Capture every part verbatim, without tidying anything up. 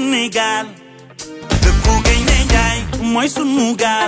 Sénégal dëkku Gaynde Njaay mooy sunu gaal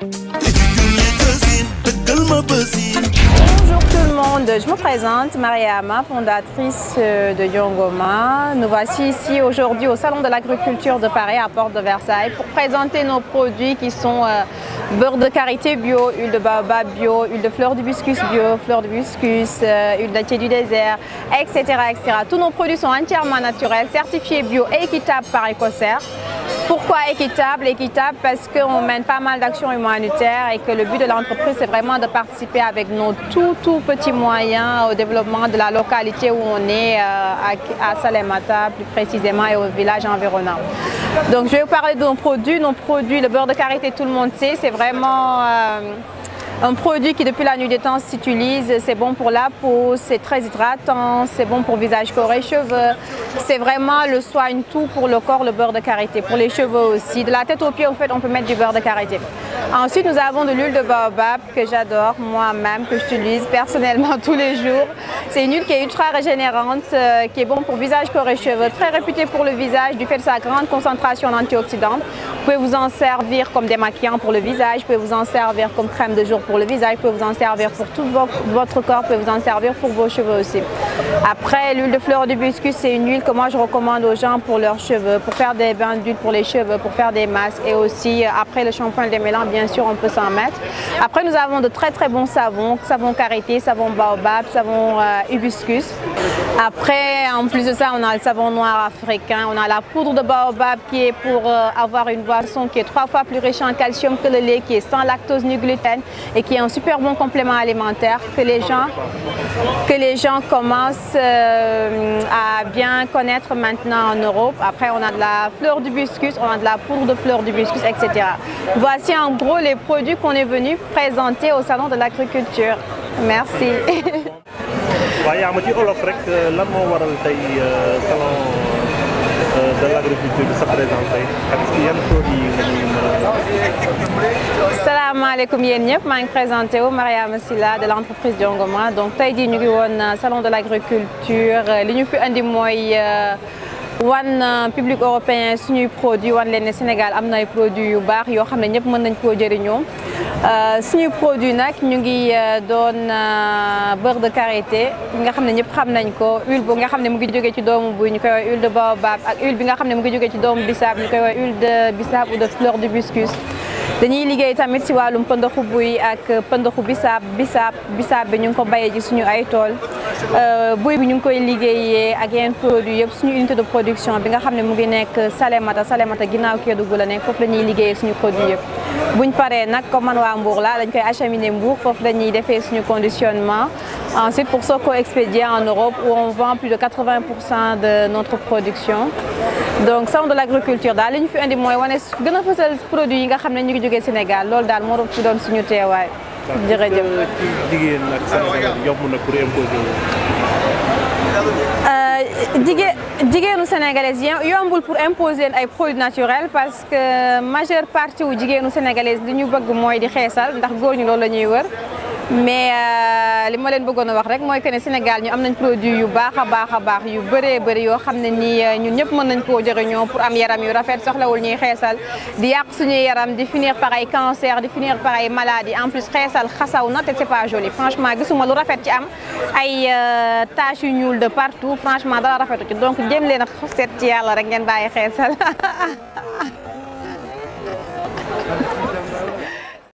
Bonjour tout le monde, je me présente, Mariama, fondatrice de Diongoma. Nous voici ici aujourd'hui au Salon de l'Agriculture de Paris à Porte de Versailles pour présenter nos produits qui sont euh, beurre de karité bio, huile de baobab bio, huile de fleur d'hibiscus bio, fleur d'hibiscus, euh, huile dattier du désert, et cetera, et cetera. Tous nos produits sont entièrement naturels, certifiés bio et équitables par Ecocer. Pourquoi équitable? Équitable parce qu'on mène pas mal d'actions humanitaires et que le but de l'entreprise c'est vraiment de participer avec nos tout tout petits moyens au développement de la localité où on est euh, à, à Salémata plus précisément et au village environnant. Donc je vais vous parler de nos produits. Nos produits, le beurre de karité, tout le monde sait, c'est vraiment euh, un produit qui depuis la nuit des temps s'utilise, c'est bon pour la peau, c'est très hydratant, c'est bon pour visage, corps et cheveux. C'est vraiment le soigne tout pour le corps, le beurre de karité, pour les cheveux aussi. De la tête aux pieds, en fait, on peut mettre du beurre de karité. Ensuite, nous avons de l'huile de baobab que j'adore moi-même, que j'utilise personnellement tous les jours. C'est une huile qui est ultra régénérante, euh, qui est bon pour visage, corps et cheveux, très réputée pour le visage du fait de sa grande concentration en antioxydants. Vous pouvez vous en servir comme démaquillant pour le visage, vous pouvez vous en servir comme crème de jour pour le visage, vous pouvez vous en servir pour tout votre corps, vous pouvez vous en servir pour vos cheveux aussi. Après, l'huile de fleur d'hibiscus, c'est une huile que moi je recommande aux gens pour leurs cheveux, pour faire des bains d'huile pour les cheveux, pour faire des masques et aussi après le shampoing et les mélans, bien sûr, on peut s'en mettre. Après, nous avons de très très bons savons, savon karité, savon baobab, savon euh, hibiscus. Après, en plus de ça, on a le savon noir africain, on a la poudre de baobab qui est pour euh, avoir une boisson qui est trois fois plus riche en calcium que le lait, qui est sans lactose ni gluten et qui est un super bon complément alimentaire que les gens, que les gens commencent euh, à bien connaître maintenant en Europe. Après, on a de la fleur d'hibiscus, on a de la poudre de fleur d'hibiscus, et cetera. Voici en gros les produits qu'on est venu présenter au Salon de l'Agriculture. Merci. Yaa ma ci olof rek lan moo waral tey salon de l'agriculture bi sa présenté ak ci yan produits nga ñu mën a. Salaamaaleykum yéen ñëpp, maa ngi présenté wu Mariama Silla de l'entreprise Diongoma. Donc tey jii ñu ngi woon salon de l'agriculture li ñu fi andi mooy wan public européen suñuy produit wan leen ne Sénégal am na ay produits yu baax yoo xam ne ñëpp mën nañ koo jëriñoo. suñuy produit nag ñu ngi doon beurre de karité nga xam ne ñëpp xam nañ ko, huile bu nga xam ne mu ngi jógee ci doomu buy ñu koy wax huile de baobab ak huile bi nga xam ne mu ngi jógee ci doomu bisaab ñu koy wax huile de bisaab ou de fleur d'hibiscus. dañuy liggéey tamit ci wàllum pëndaxu buy ak pëndaxu bisaab bisaab bisaab bi ñu ngi ko bayee ci suñu ay tool buy bi ñu ngi koy liggéeyee ak yeneen produit yëpp suñu unité de production bi nga xam ne mu ngi nekk Salémata Salémata ginnaaw Kédougou la nekk foofu la ñuy liggéeyee suñu produit yëpp. buñ paree nag comme man waa Mbour la dañ koy acheminer Mbour foofu la ñuy defee suñu conditionnement ensuite pour soo ko expédier en Europe où on vend plus de quatre-vingts pour cent de notre production. donc salon de l'agriculture daal li ñu fi indi mooy wane gën a fësal produit yi nga xam ne ñu ngi jógee Sénégal loolu daal moo doon fi doon suñu teewaay. jërëjëf jigéen ak Sénégal yomb na pour imposer. jigéen jigéenu sénégalaise yombul pour imposer ay produits naturels parce que majeure partie wu jigéenu sénégalaise li ñu bëgg mooy di xeesal ndax góor ñi loolu la ñuy wër. mais li ma leen bëggoon a wax rek mooy que ne Sénégal ñu am nañ produit yu baax a baax a baax yu bëree bëri yoo xam ne nii ñun ñëpp mën nañ koo jëriñoo pour am yaram yu rafet soxlawul ñuy xeesal di yàq suñuy yaram di finir par ay cancer di finir par ay maladies en plus xeesal xasaw na te c'est pas joli franchement gisuma lu rafet ci am ay taches yu ñuul de partout franchement dara rafetu ci donc jéem leen a seet ci yàlla rek ngeen bàyyi xeesal.